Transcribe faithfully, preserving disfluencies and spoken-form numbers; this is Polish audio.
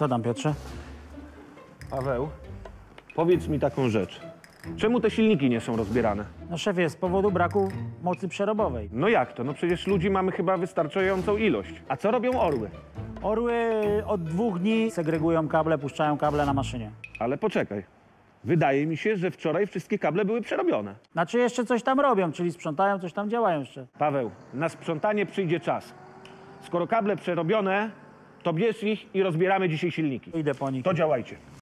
Co tam, Piotrze? Paweł, powiedz mi taką rzecz. Czemu te silniki nie są rozbierane? No szefie, z powodu braku mocy przerobowej. No jak to? No przecież ludzi mamy chyba wystarczającą ilość. A co robią orły? Orły od dwóch dni segregują kable, puszczają kable na maszynie. Ale poczekaj. Wydaje mi się, że wczoraj wszystkie kable były przerobione. Znaczy jeszcze coś tam robią, czyli sprzątają, coś tam działają jeszcze. Paweł, na sprzątanie przyjdzie czas. Skoro kable przerobione, to bierz ich i rozbieramy dzisiaj silniki. Idę po nich. To działajcie.